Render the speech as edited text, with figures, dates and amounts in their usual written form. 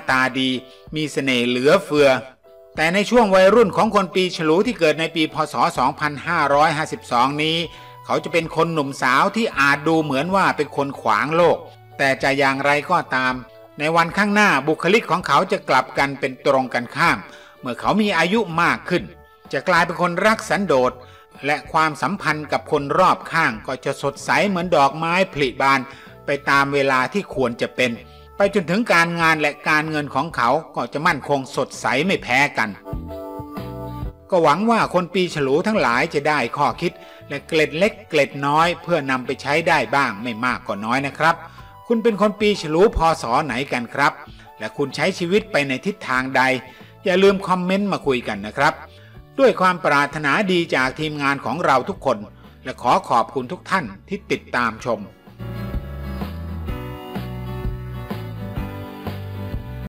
ตาดีมีเสน่ห์เหลือเฟือแต่ในช่วงวัยรุ่นของคนปีฉลูที่เกิดในปีพ.ศ. 2552 นี้เขาจะเป็นคนหนุ่มสาวที่อาจดูเหมือนว่าเป็นคนขวางโลกแต่จะอย่างไรก็ตามในวันข้างหน้าบุคลิกของเขาจะกลับกันเป็นตรงกันข้ามเมื่อเขามีอายุมากขึ้นจะกลายเป็นคนรักสันโดษและความสัมพันธ์กับคนรอบข้างก็จะสดใสเหมือนดอกไม้ผลิบานไปตามเวลาที่ควรจะเป็นไปจนถึงการงานและการเงินของเขาก็จะมั่นคงสดใสไม่แพ้กันก็หวังว่าคนปีฉลูทั้งหลายจะได้ข้อคิดและเกล็ดเล็กเกล็ดน้อยเพื่อนำไปใช้ได้บ้างไม่มากก็น้อยนะครับคุณเป็นคนปีฉลูพ.ศ.ไหนกันครับและคุณใช้ชีวิตไปในทิศทางใดอย่าลืมคอมเมนต์มาคุยกันนะครับด้วยความปรารถนาดีจากทีมงานของเราทุกคนและขอขอบคุณทุกท่านที่ติดตามชม